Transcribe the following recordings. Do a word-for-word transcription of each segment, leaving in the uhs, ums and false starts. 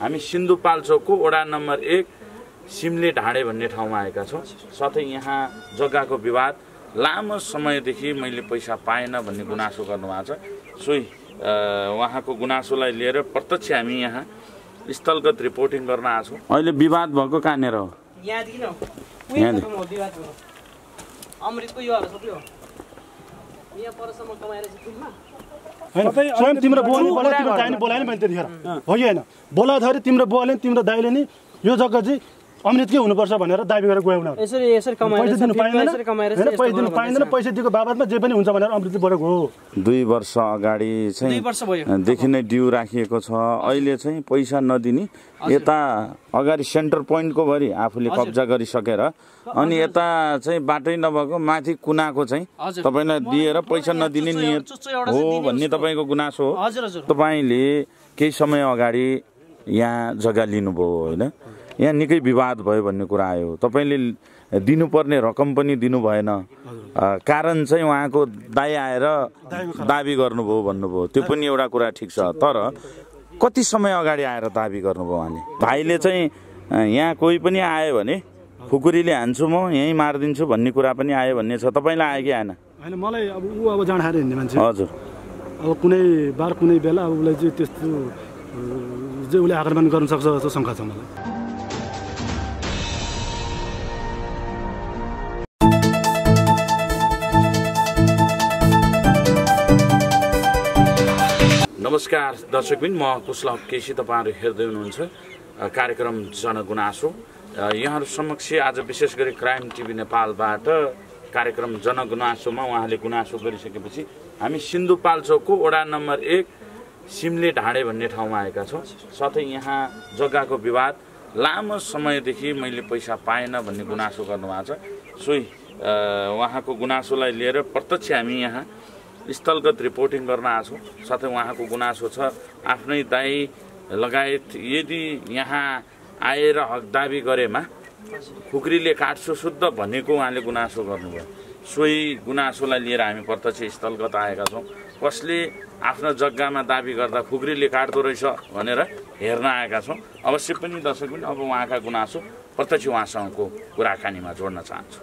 हामी सिन्धुपाल्चोकको वडा नम्बर एक सिमले ढाडे भन्ने ठाउँमा आएका छौँ। साथै यहाँ जग्गाको विवाद लामो समयदेखि मैले पैसा पाएन भन्ने गुनासो गर्नुभएको छ। सोही उहाँको गुनासोलाई लिएर प्रत्यक्ष हामी यहाँ स्थलगत रिपोर्टिङ गर्न आएको छौँ। अहिले विवाद भएको कहाँनिर हो? यहाँदेखि न उयोसम्म हो विवाद भयो। अमृतको यो हाल सबै हो। यहाँ परसम्म कमाएर चाहिँ फिल्ममा स्वयं तिम्रो बुवाले बोला तिम्रो दाइले बोलाएन मैले त्यतिखेर हो कि होइन बोलाउँदाखेरि तिम्रो बुवाले तिम्रो दाइले नि यो जग्गा चाहिँ अमृतकै हुनुपर्छ भनेर दाबी गरेर गयो उनीहरू। यसरी यसरी कमाएर पैसा दिनु पाइँदैन यसरी कमाएर हैन पैसा दिनु पाइँदैन पैसा दिएको बाबतमा जे पनि हुन्छ भनेर अमृतबाट गयो। दुई वर्ष अगाडि चाहिँ दुई वर्ष भयो देखि नै ड्यू राखिएको छ। अहिले चाहिँ पैसा नदिने यता अगाडि सेन्टर पोइन्टको भरि आफूले कब्जा गरिसकेर अनि यता चाहिँ बाटै नभएको माथि कुनाको चाहिँ तपाईँलाई दिएर पैसा नदिने नियत हो भन्ने तपाईँको गुनासो हो। तपाईँले केही समय अगाडि यहाँ जग्गा लिनुभयो होइन, यहाँ निकै विवाद भयो भन्ने कुरा आयो। तपाईँले दिनुपर्ने रकम पनि दिनु भएन, कारण चाहिँ उहाँको दाइ आएर दाबी गर्नुभयो भन्नुभयो। त्यो पनि एउटा कुरा ठिक छ, तर कति समय अगाडि आएर दाबी गर्नुभयो उहाँले? भाइले चाहिँ यहाँ कोही पनि आयो भने खुकुरीले हान्छु म यहीँ मारिदिन्छु भन्ने कुरा पनि आयो भन्ने छ। तपाईँलाई आयो कि आएन? होइन मलाई अब ऊ अब जाँड खाएर हिँड्ने मान्छे हजुर। अब कुनै बार कुनै बेला अब उसलाई चाहिँ त्यस्तो जे उसले आक्रमण गर्न सक्छ जस्तो शङ्का छ मलाई। नमस्कार दर्शकबिन, म कुशलभ केसी। तपाईँहरू हेर्दै हुनुहुन्छ कार्यक्रम जनगुनासो। यहाँहरू समक्ष आज विशेष गरी क्राइम टिभी नेपालबाट कार्यक्रम जनगुनासोमा उहाँले गुनासो गरिसकेपछि हामी सिन्धुपाल्चोकको वडा नम्बर एक सिमले ढाडे भन्ने ठाउँमा आएका छौँ। साथै यहाँ जग्गाको विवाद लामो समयदेखि मैले पैसा पाएन भन्ने गुनासो गर्नुभएको छ। सोही उहाँको गुनासोलाई लिएर प्रत्यक्ष हामी यहाँ स्थलगत रिपोर्टिङ गर्न आएको छौँ। साथै उहाँको गुनासो छ आफ्नै दाइ लगायत यदि यहाँ आएर हक दाबी गरेमा खुकुरीले काट्छु शुद्ध भनेको उहाँले गुनासो गर्नुभयो। सोही गुनासोलाई लिएर हामी प्रत्यक्ष स्थलगत आएका छौँ। कसले आफ्नो जग्गामा दाबी गर्दा खुकुरीले काट्दो रहेछ भनेर हेर्न आएका छौँ। अवश्य पनि दर्शक पनि अब उहाँका गुनासो प्रत्यक्ष उहाँसँगको कुराकानीमा जोड्न चाहन्छु।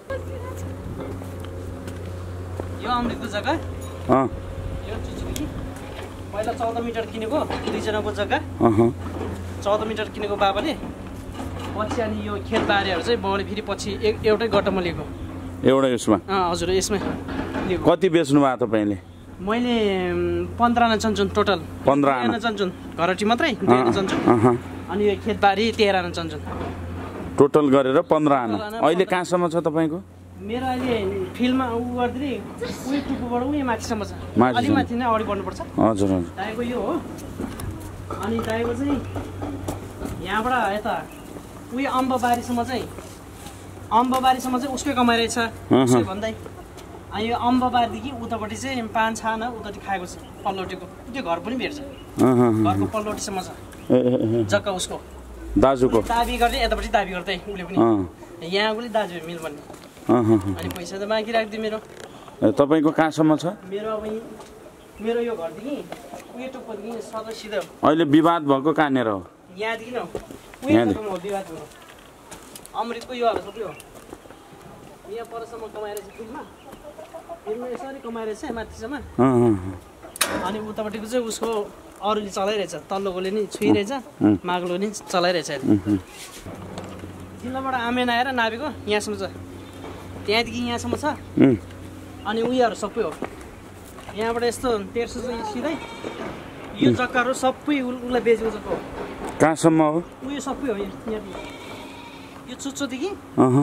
यो अमृतको जग्गा अँ यो चुचुकी पहिला चौध मिटर किनेको दुईजनाको जग्गा चौध मिटर किनेको बाबाले पछि अनि यो खेतबारीहरू चाहिँ बाउले फेरि पछि एक एउटै गट्टामा लिएको एउटा यसमा। अँ हजुर यसमै लिएको। कति बेच्नु भयो तपाईँले? मैले पन्ध्र आना चन्छुन टोटल पन्ध्र आना चन्छुन घरटी मात्रै दुई आना चन्छुन अनि यो खेतबारी तेह्र आना चन्छुन टोटल गरेर पन्ध्र आना। अहिले कहाँसम्म छ तपाईँको? मेरो अहिले फिल्डमा उ गर्दै उयो टुप्पोबाट उयो माथिसम्म छ, अलि माथि नै अगाडि बढ्नुपर्छ। हजुर हजुर। दाइको यो हो अनि दाइको चाहिँ यहाँबाट यता उयो अम्बबारीसम्म चाहिँ अम्बबारीसम्म चाहिँ उसकै कमाइरहेछ उसै भन्दै। अनि यो अम्बबारीदेखि उतापट्टि चाहिँ पाँच छ आना उतापट्टि खाएको छ पल्लोटीको, त्यो घर पनि भेट्छ घरको पल्लोटीसम्म छ जग्गा उसको दाजुको। दाबी गर्दै यतापट्टि दाबी गर्दै उसले पनि यहाँ उसले दाजु मिल भन्ने अनि पैसा त बाँकी राखिदियो मेरो। तपाईँको कहाँसम्म छ? मेरो अब मेरो यो घरदेखि उयो टुप्पोदेखि सधैँ सिधै अहिले विवाद भएको कहाँनिर हो? यहाँदेखि न उयोसम्म हो विवाद भयो। अमृतको यो हाल सबै हो। यहाँ परसम्म कमाएर चाहिँ फिल्ममा फिल्ममा यसरी कमाएर चाहिँ माथिसम्म अनि उतापट्टिको चाहिँ उसको अरूले चलाइरहेछ, तल्लोकोले नि छुइरहेछ, माग्लो नि चलाइरहेछ। जिल्लाबाट आमेन आएर नाभेको यहाँसम्म छ, त्यहाँदेखि यहाँसम्म छ अनि उयोहरू सबै हो। यहाँबाट यस्तो तेर्सो चाहिँ सिधै यो जग्गाहरू सबै उसलाई बेचेको जग्गा हो। कहाँसम्म हो? उयो सबै हो यहाँदेखि यो चुच्चोदेखि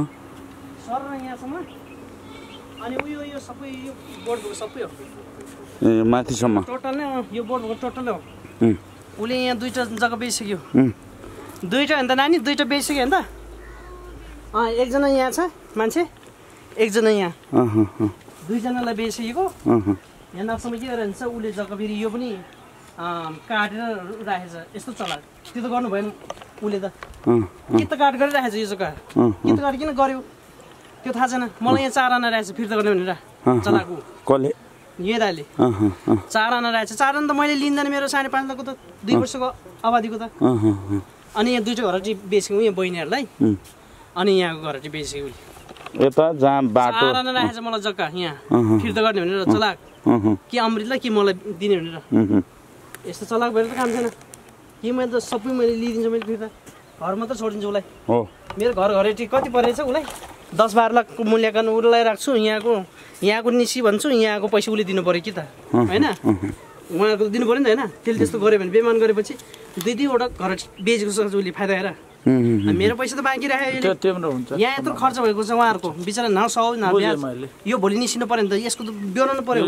सर र यहाँसम्म अनि उयो यो सबै यो बोर्डको सबै हो ए माथिसम्म टोटल नै यो बोर्डको टोटल हो। उसले यहाँ दुईवटा जग्गा बेचिसक्यो, दुईवटा अन्त नानी दुईवटा बेचिसक्यो अन्त। अँ एकजना यहाँ छ मान्छे, एकजना यहाँ, दुईजनालाई बेचिसकेको। यहाँ नक्सामा के गरेर हुन्छ उसले जग्गा फेरि यो पनि काटेर राखेछ, यस्तो चला त्यो त गर्नु भएन उसले त के त काट गरेर राखेछ यो जग्गा, के त काट किन गर्यो त्यो थाहा छैन मलाई। यहाँ चार आना रहेछ फिर्ता गर्ने भनेर चलाएको कसले? यो दाइले चार आना रहेछ। चार आना त मैले लिँदैन, मेरो साढे पाँच लाखको त दुई वर्षको अवधिको त। अनि यहाँ दुईवटा घर चाहिँ बेचेको यहाँ बहिनीहरूलाई अनि यहाँको घर चाहिँ बेचेको उसले यता जहाँ बाटो सारा राखेछ मलाई जग्गा यहाँ फिर्ता गर्ने भनेर चलाक कि अमृतलाई कि मलाई दिने भनेर यस्तो चलाक भएर त काम छैन कि मैले त सबै मैले लिइदिन्छु मैले फिर्ता घर मात्र छोडिदिन्छु उसलाई हो मेरो घर घरेटी कति परेछ उसलाई दस बाह्र लाखको मूल्याङ्कन उसलाई राख्छु यहाँको यहाँको निसी भन्छु यहाँको पैसा उसले दिनु पऱ्यो कि त होइन उहाँको दिनु पऱ्यो नि त होइन त्यसले त्यस्तो गऱ्यो भने बेमान गरेपछि दुई दुईवटा घर बेचेको छ उसले फाइदा हेर मेरो पैसा त बाँकी राख्यो यहाँ यत्रो खर्च भएको छ उहाँहरूको बिचरा न सौ न ब्याज यो भोलि निस्किनु पऱ्यो नि त यसको त बेहोर्नु पऱ्यो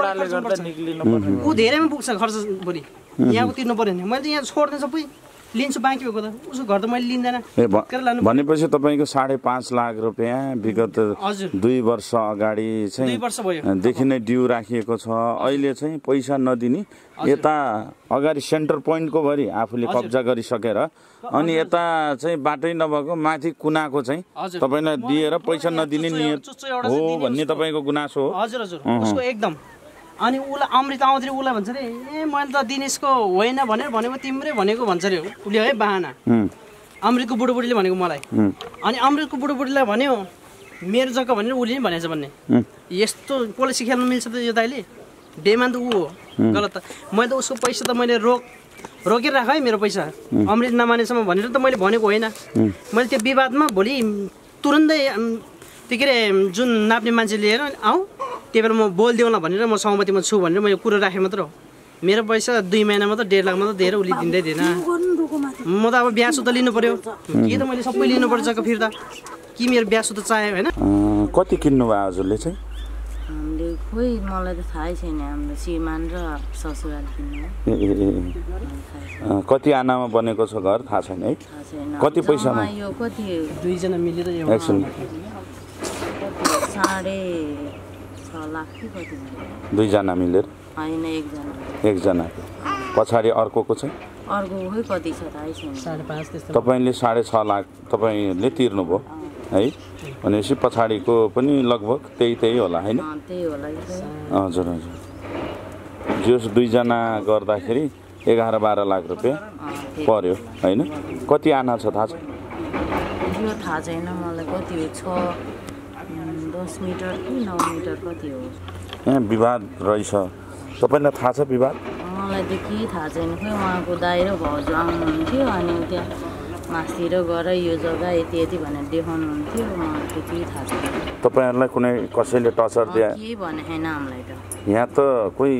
ऊ धेरैमा पुग्छ खर्च भोलि यहाँको तिर्नु पऱ्यो नि मैले त यहाँ छोड्दैन सबै लिन्छु बाँकी भएको त उसको घर त मैले लिँदैन भनेपछि तपाईँको साढे पाँच लाख रुपियाँ विगत दुई वर्ष अगाडि चाहिँ देखि नै ड्यू राखिएको छ अहिले चाहिँ पैसा नदिने यता अगाडि सेन्टर पोइन्टको भरि आफूले कब्जा गरिसकेर अनि यता चाहिँ बाटै नभएको माथि कुनाको चाहिँ तपाईँलाई दिएर पैसा नदिने नियत हो भन्ने तपाईँको गुनासो हो हजुर हजुर उसको एकदम अनि उसलाई अमृत आउँदाखेरि उसलाई भन्छ अरे ए मैले त दिनेशको होइन भनेर भनेको तिम्रै भनेको भन्छ अरे उसले है बाहना अमृतको बुढोबुढीले भनेको मलाई अनि अमृतको बुढोबुढीलाई भन्यो मेरो जग्गा भनेर उसले पनि भनेछ भन्ने यस्तो पोलिसी खेल्नु मिल्छ त यो दाइले बेमान त ऊ हो गलत त मैले त उसको पैसा त मैले रोक रोकेर राख है मेरो पैसा अमृत नमानेसम्म भनेर त मैले भनेको होइन मैले त्यो विवादमा भोलि तुरन्तै त्यो के अरे जुन नाप्ने मान्छे लिएर आऊ त्यही भएर म बोलिदेऊला भनेर म सहमतिमा छु भनेर म यो कुरो राखेँ मात्र हो मेरो पैसा दुई महिनामा त डेढ लाख मात्र दिएर उसले दिँदै दिएन म त अब बिहा सुत लिनु पर्यो के त मैले सबै लिनुपर्छ जग्गा फिर्ता कि मेरो बिहा सुत चाह्यो होइन कति किन्नु भयो हजुरले चाहिँ हामीले खोइ मलाई त थाहै छैन हाम्रो श्रीमान र ससुराल किन्नु कति आनामा बनेको छ घर थाहा छैन है कति पैसामा यो कति दुईजना मिलेर एकछिन साढे छ लाख कि कति दुईजना मिलेर होइन एकजना एकजना पछाडि अर्कोको चाहिँ अर्को खोइ कति छ थाहै छैन साढे पाँच त्यस्तो तपाईँले साढे छ लाख तपाईँले तिर्नुभयो है भनेपछि पछाडिको पनि लगभग त्यही त्यही होला होइन त्यही होला हजुर हजुर जस दुईजना गर्दाखेरि एघार बाह्र लाख रुपियाँ पर्यो होइन कति आना छ थाहा छ यो थाहा छैन मलाई कति हो छ दस मिटर कि नौ मिटर कति हो यहाँ विवाद रहेछ तपाईँलाई थाहा छ विवाद मलाई त के थाहा छैन खोइ उहाँको दाइ र भाउजू आउनुहुन्थ्यो अनि त्यहाँ मासतिर गएर यो जग्गा यति यति भनेर देखाउनुहुन्थ्यो मलाई त्यति थाहा छैन तपाईँहरूलाई कुनै कसैले टचर दिए के भने छैन हामीलाई त यहाँ त कोही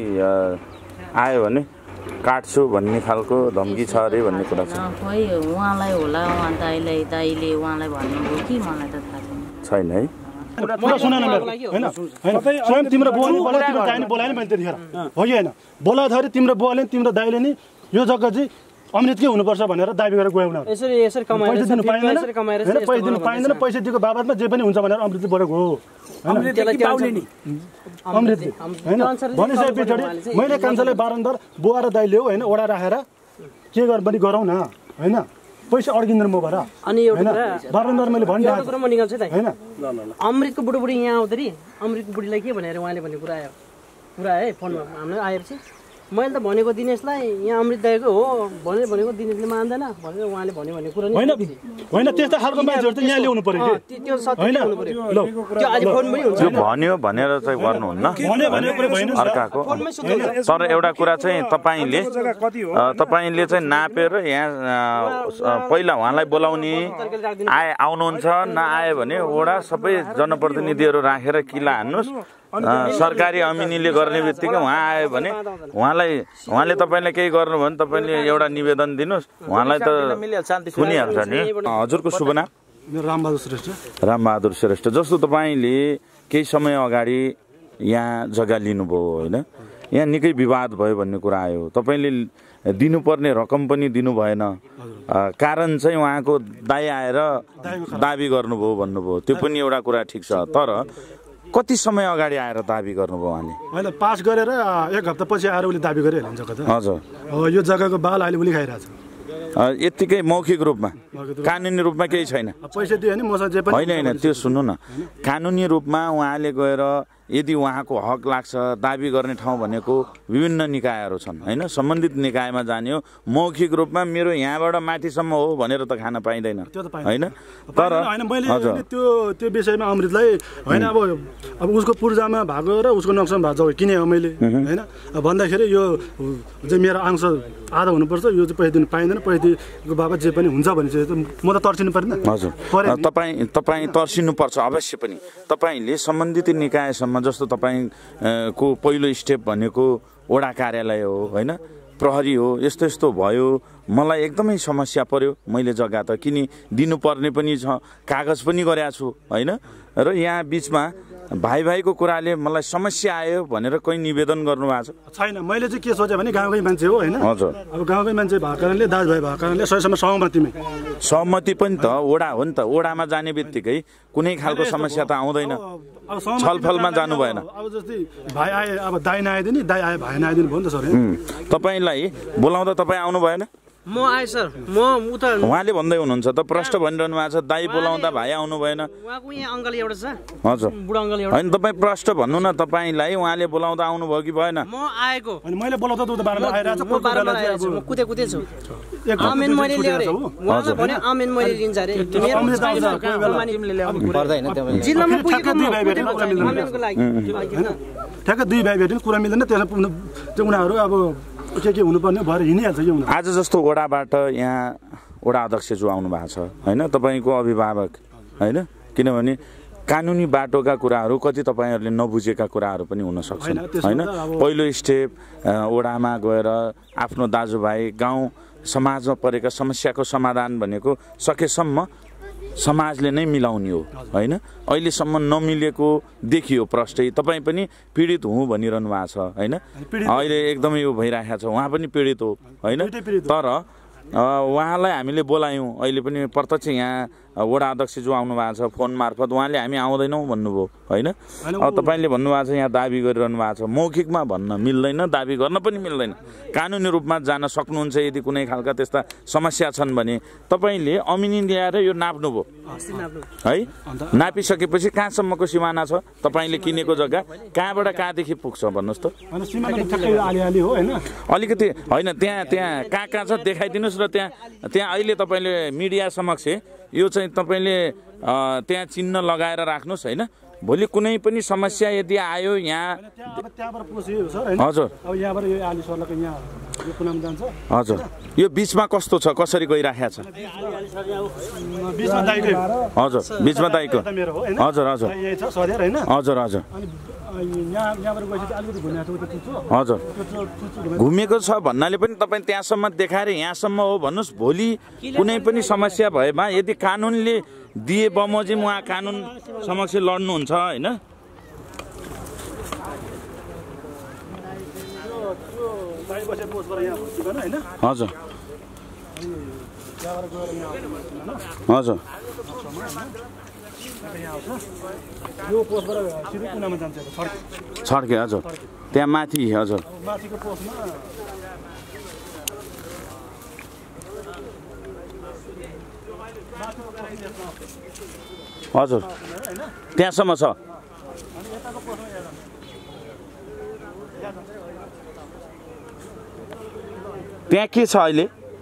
आयो भने काट्छु भन्ने खालको धम्की छ अरे भन्ने कुरा छ खोइ उहाँलाई होला उहाँ दाइलाई दाइले उहाँलाई भन्नुभयो कि मलाई त थाहा छैन छैन है कुरा सुन न मेरो हैन स्वयं तिम्रो बुवाले बोला तिम्रो दाइले बोलाएन मैले त्यतिखेर हो कि हैन बोलाउँदाखेरि तिम्रो बुवाले तिम्रो दाइले नि यो जग्गा चाहिँ अमृतकै हुनुपर्छ भनेर दाबी गरेर गयो उनीहरू यसरी यसरी कमाएर पैसा दिनु पाइँदैन यसरी कमाएर हैन पैसा दिनु पाइँदैन पैसा दिएको बाबतमा जे पनि हुन्छ भनेर अमृतले बोलेको हो अमृतले पाउने नि अमृतले हैन भनिसके पछाडि मैले कान्छालाई बारम्बार बुवा र दाइले हो हैन ओडा राखेर के गर पनि गरौँ न हैन पैसा अड्किँदैन म भएर अनि एउटा बारम्बार मैले भनिरहेको कुरा म निकाल्छु त हैन अमृतको बुढोबुढी यहाँ आउँदाखेरि अमृतको बुढीलाई के भनेर उहाँले भन्ने कुरा आयो कुरा है फोनमा हामीलाई आएपछि मैले त भनेको दिनेशलाई यहाँ अमृत दाइको हो भनेर भनेको दिनेशले मान्दैन भनेर उहाँले भन्यो भन्ने कुरा होइन होइन त्यस्तो खालको मान्छेहरू त यहाँ ल्याउनु पर्यो कि त्यो सत्य हुनु पर्यो त्यो अहिले फोनमै हुन्छ त्यो भन्यो भनेर चाहिँ गर्नुहुन्न अर्काको तर एउटा कुरा चाहिँ तपाईँले तपाईँले चाहिँ नापेर यहाँ पहिला उहाँलाई बोलाउने आए आउनुहुन्छ नआयो भने वडा सबै जनप्रतिनिधिहरू राखेर किला हान्नुहोस् सरकारी अमिनीले गर्ने बित्तिकै उहाँ आयो भने उहाँलाई उहाँले तपाईँले केही गर्नु भने तपाईँले एउटा निवेदन दिनुहोस् उहाँलाई त सुनिहाल्छ नि हजुरको शुभ नाम रामबहादुर श्रेष्ठ रामबहादुर श्रेष्ठ जस्तो तपाईँले केही समय अगाडि यहाँ जग्गा लिनुभयो होइन यहाँ निकै विवाद भयो भन्ने कुरा आयो तपाईँले दिनुपर्ने रकम पनि दिनु भएन कारण चाहिँ उहाँको दाइ आएर दाबी गर्नुभयो भन्नुभयो त्यो पनि एउटा कुरा ठिक छ तर कति समय अगाडि आएर दाबी गर्नुभयो उहाँले अहिले पास गरेर एक हप्ता पछि आएर उसले दाबी गरे हेर्नु जग्गा त हजुर यो जग्गाको बाल अहिले उसले खाइरहेछ यत्तिकै मौखिक रूपमा कानुनी रूपमा केही छैन पैसा दियो भने मसँग जे पनि होइन होइन त्यो सुन्नु न कानुनी रूपमा उहाँले गएर यदि उहाँको हक लाग्छ दाबी गर्ने ठाउँ भनेको विभिन्न निकायहरू छन् हैन सम्बन्धित निकायमा जाने हो मौखिक रूपमा मेरो यहाँबाट माथिसम्म हो भनेर त खान पाइँदैन हैन तर हैन मैले त्यो त्यो विषयमा अमृतलाई हैन अब अब उसको पूर्जामा भएको र उसको नक्सामा भएको किने हो मैले हैन भन्दाखेरि यो चाहिँ मेरो अंश आधा हुनुपर्छ यो चाहिँ पैसा दिन पाइँदैन पैसाको बाबा जे पनि हुन्छ भने चाहिँ म त तर्सिनु पर्दैन हजुर तपाईँ तपाईँ तर्सिनु पर्छ अवश्य पनि तपाईले सम्बन्धित निकायसम्म जस्तो तपाईको पहिलो स्टेप भनेको वडा कार्यालय हो हैन प्रहरी हो यस्तो यस्तो भयो मलाई एकदमै समस्या पर्यो मैले जग्गा त किनी दिनुपर्ने पनि छ कागज पनि गरेको छु हैन र यहाँ बीचमा भाइ भाइको कुराले मलाई समस्या आयो भनेर कहीं निवेदन गर्नु भएको छ छैन मैले चाहिँ के सोचे भने गाउँकै मान्छे हो हैन हजुर अब गाउँकै मान्छे भएको कारणले दाजुभाइ भएको कारणले सयसम्म सहमतिमै सहमति पनि त वडा हो नि त वडामा जाने बित्तिकै कुनै खालको समस्या त आउँदैन छलफलमा जानु भएन अब जस्तै भाइ आए अब दाइ नआइदिने दाइ आए भाइ नआइदिने भयो नि त सर तपाईलाई बोलाउँदा तपाईँ आउनु भएन म आए सर म उता उहाँले भन्दै हुनुहुन्छ त प्रश्न भनिरहनु भएको छ दाइ बोलाउँदा भाइ आउनु भएन उहाँको यहाँ अङ्कल एउटा छ हजुर बुढा अङ्कल एउटा हैन तपाईँ प्रश्न भन्नु न तपाईलाई उहाँले बोलाउँदा आउनु भयो कि भएन म आएको अनि मैले बोलाउँदा त उता बारेमा आइरहेछ म बारेमा आएको छु म कुदे कुदे छु आमेन मैले ल्याए उहाँले भने आमेन मैले लिन्छ रे मेरो तिमीले ल्याउनु पर्दैन जिल्लामा पुगेको आमेनको लागि ठ्याक्क दुई भाइ भेट्यो कुरा मिल्दैन त्यसमा त्यो उनीहरू अब के के हुनुपर्ने भएर हिँडिहाल्छ यो आज जस्तो वडाबाट यहाँ वडा अध्यक्षज्यू आउनु भएको छ हैन तपाईको अभिभावक हैन किनभने कानुनी बाटोका कुराहरू कति तपाईहरुले नबुझेका कुराहरू पनि हुन सक्छन् हैन पहिलो स्टेप वडामा गएर आफ्नो दाजुभाइ गाउँ समाजमा परेका समस्याको समाधान भनेको सकेसम्म समाजले नै मिलाउने हो हैन अहिलेसम्म नमिलेको देखियो प्रष्टै तपाई पनि पीडित हुँ भनिरहनु भएको छ हैन अहिले एकदमै यो भइरहेको छ उहाँ पनि पीडित हो हैन तर उहाँलाई हामीले बोलायौं अहिले पनि प्रत्यक्ष यहाँ वडा अध्यक्ष जो आउनु भएको छ फोन मार्फत उहाँले हामी आउँदैनौं भन्नुभयो हैन अब तपाईले भन्नुभएको छ यहाँ दाबी गरिरहनु भएको छ मौखिकमा भन्न मिल्दैन दाबी गर्न पनि मिल्दैन कानुनी रूपमा जान सक्नुहुन्छ यदि कुनै खालका त्यस्ता समस्या छन् भने तपाईले अमिनी ल्याएर यो नाप्नुभयो है नापिसकेपछि कहाँसम्मको सिमाना छ तपाईले किनेको जग्गा कहाँबाट कहाँदेखि पुग्छ भन्नुस् त अनि सिमाना ठ्याक्कै आलिआली हो हैन अलिकति हैन त्यहाँ त्यहाँ कहाँ कहाँ छ देखाइदिनुस् र त्यहाँ त्यहाँ अहिले तपाईले मिडिया समक्ष यो चाहिँ तपाईले त्यहाँ चिन्ह लगाएर राख्नुस् हैन भोलि कुनै पनि समस्या यदि आयो यहाँ अब त्यहाँबाट पुग्यो सर हैन हजुर अब यहाँबाट यो आली सरलको यहाँ यो कुनामा जान्छ हजुर यो बीचमा कस्तो छ कसरी गइराखेको छ बीचमा दाइको हजुर बीचमा दाइको हजुर हजुर यही छ सधैँ हैन हजुर हजुर यहाँ यहाँबाट गएपछि अलिकति घुमेको छ उता हजुर घुमेको छ भन्नाले पनि तपाईँ त्यहाँसम्म देखाएर यहाँसम्म हो भन्नुस् भोलि कुनै पनि समस्या भएमा यदि कानुनले दिए बमोजिम उहाँ कानुन समक्ष लड्नुहुन्छ हैन हजुर हजुर यो पोस्टबाट सिधै कुनामा जान्छ छड्के हजुर त्यहाँ माथि हजुर माथिको पोस्टमा हजुर त्यहाँसम्म छ त्यहाँ के छ अहिले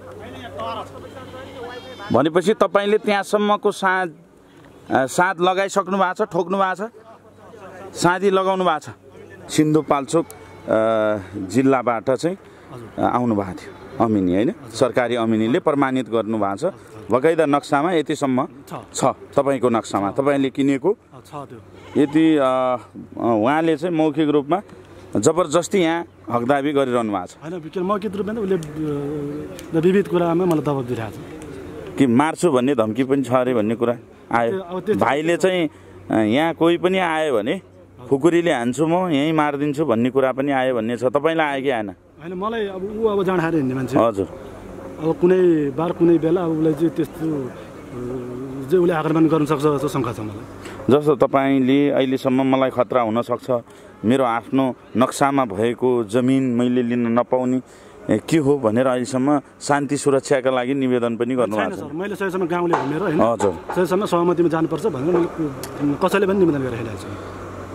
भनेपछि तपाईले त्यहाँसम्मको साँध साँध लगाइसक्नु भएको छ ठोक्नु भएको छ साँधी लगाउनु भएको छ सिन्धुपाल्चोक जिल्लाबाट चाहिँ आउनु भएको थियो अमिनी हैन सरकारी अमिनीले प्रमाणित गर्नु भएको छ बकाइदा नक्सामा यतिसम्म छ तपाईको नक्सामा तपाईले किनेको छ त्यो यति उहाँले चाहिँ मौखिक रूपमा जबरजस्ती यहाँ हकदाबी गरिरहनु भएको छ हैन मौखिक रूपमा उले विविध कुरामा मलाई दबाब दिइरहेको छ कि मार्छु भन्ने धम्की पनि छ अरे भन्ने कुरा आयो भाइले चाहिँ यहाँ कोही पनि आयो भने खुकुरीले हान्छु म यहीँ मारिदिन्छु भन्ने कुरा पनि आयो भन्ने छ तपाईलाई आयो कि आएन हैन मलाई अब ऊ अब जाँड खाएर हिँड्ने मान्छे हजुर अब कुनै बार कुनै बेला अब उसलाई चाहिँ त्यस्तो जे उसले आक्रमण गर्न सक्छ जस्तो शङ्का छ मलाई जस्तो तपाईले अहिलेसम्म मलाई खतरा हुन सक्छ मेरो आफ्नो नक्सामा भएको जमिन मैले लिन नपाउने के हो भनेर अहिलेसम्म शान्ति सुरक्षाका लागि निवेदन पनि गर्नुभएको छ मैले सयसम्म गाउँले घुमेर हैन हजुर सयसम्म सहमतिमा जानुपर्छ भनेर मैले कसैले पनि निवेदन गरिरहेको छु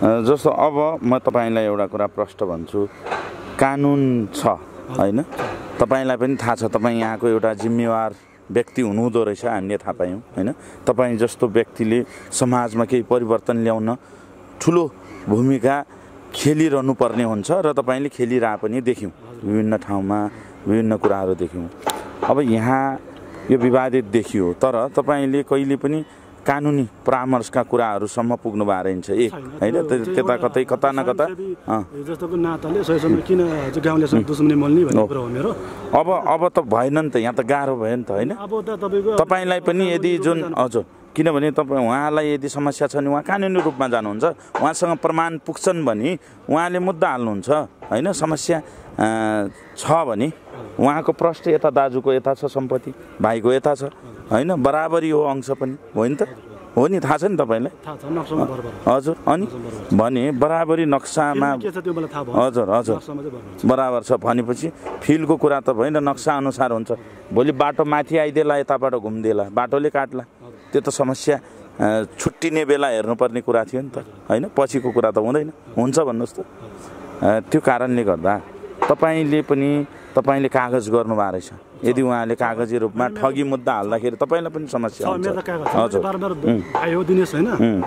जस्तो अब म तपाईँलाई एउटा कुरा प्रश्न भन्छु, कानुन छ होइन, तपाईँलाई पनि थाहा छ तपाईँ यहाँको एउटा जिम्मेवार व्यक्ति हुनुहुँदो रहेछ, हामीले थाहा पायौँ होइन। तपाईँ जस्तो व्यक्तिले समाजमा केही परिवर्तन ल्याउन ठुलो भूमिका खेलिरहनु पर्ने हुन्छ र तपाईँले खेलिरहे पनि देख्यौँ, विभिन्न ठाउँमा विभिन्न कुराहरू देख्यौँ। अब यहाँ यो विवादित देखियो, तर तपाईँले कहिले पनि कानुनी परामर्शका कुराहरूसम्म पुग्नु भएको रहेछ एक होइन, त्यता कतै कता न कता जस्तोको नाताले सहीसँग किन गाउँलेसँग दुश्मनी मोल्ने भन्ने कुरा हो मेरो। अब अब त भएन नि त, यहाँ त गाह्रो भयो नि त होइन। अब त तपाईँको तपाईँलाई पनि यदि जुन हजुर, किनभने तपाईँ उहाँलाई यदि समस्या छ भने उहाँ कानुनी रूपमा जानुहुन्छ, उहाँसँग प्रमाण पुग्छन् भने उहाँले मुद्दा हाल्नुहुन्छ होइन। समस्या छ भने उहाँको प्रश्न यता दाजुको यता छ सम्पत्ति, भाइको यता छ होइन, बराबरी हो अंश पनि हो नि त, हो नि, थाहा छ नि तपाईँलाई हजुर। अनि भने बराबरी नक्सामा हजुर हजुर बराबर छ भनेपछि फिलको कुरा त होइन, नक्सा अनुसार हुन्छ। भोलि बाटो माथि आइदिएला, यताबाट घुम्दिएला, बाटोले काट्ला, त्यो त समस्या छुट्टिने बेला हेर्नुपर्ने कुरा थियो नि त होइन, पछिको कुरा त हुँदैन। हुन्छ भन्नुहोस् त। त्यो कारणले गर्दा तपाईँले पनि तपाईँले कागज गर्नुभएको रहेछ, यदि उहाँले कागजी रूपमा ठगी मुद्दा हाल्दाखेरि तपाईँलाई पनि समस्या हुन्छ। हजुर भाइ हो दिनेश होइन,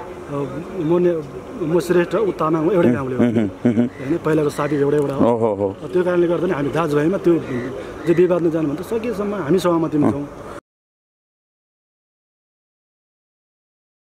म श्रेष्ठ ऊ तामाङ एउटै गाउँले होइन, पहिलाको साथी एउटा एउटा हो। त्यो कारणले गर्दा नि हामी दाजुभाइमा त्यो जे विवादमा जानु भने त सकेसम्म हामी सहमतिमा छौँ।